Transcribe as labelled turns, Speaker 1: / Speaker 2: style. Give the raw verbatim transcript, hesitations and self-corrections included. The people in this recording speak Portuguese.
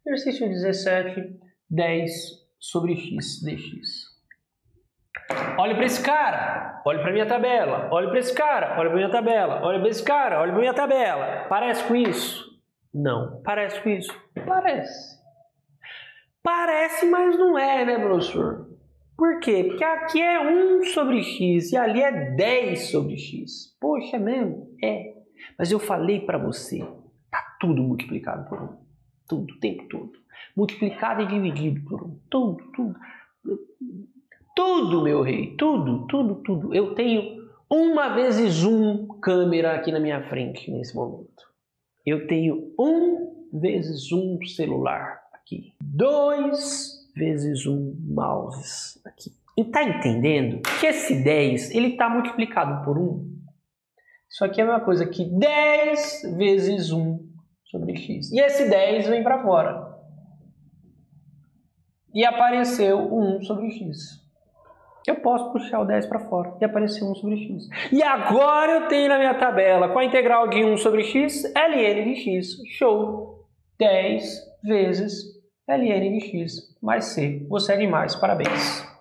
Speaker 1: Exercício dezessete, dez sobre x dx. Olha para esse cara, olha para minha tabela, olha para esse cara, olha para minha tabela, olha para esse cara, olha para minha tabela. Parece com isso? Não. Parece com isso? Parece. Parece, mas não é, né, professor? Por quê? Porque aqui é um sobre x e ali é dez sobre x. Poxa, é mesmo? É. Mas eu falei para você, tá tudo multiplicado por um. Tudo, o tempo todo. Multiplicado e dividido por um. Tudo, tudo. Tudo, meu rei. Tudo, tudo, tudo. Eu tenho uma vezes um câmera aqui na minha frente nesse momento. Eu tenho um vezes um celular aqui. Dois vezes um mouse aqui. E tá entendendo que esse dez, ele tá multiplicado por um? Isso aqui é a mesma coisa que dez vezes um sobre x. E esse dez vem para fora. E apareceu o um sobre x. Eu posso puxar o dez para fora e apareceu um sobre x. E agora eu tenho na minha tabela, com a integral de um sobre x, ln de x. Show! dez vezes ln de x mais c. Você é demais, parabéns.